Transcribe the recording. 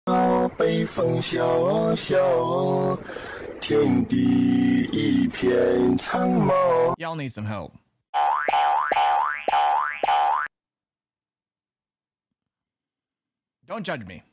北风萧萧，天地一片苍茫。 Y'all need some help. Don't judge me.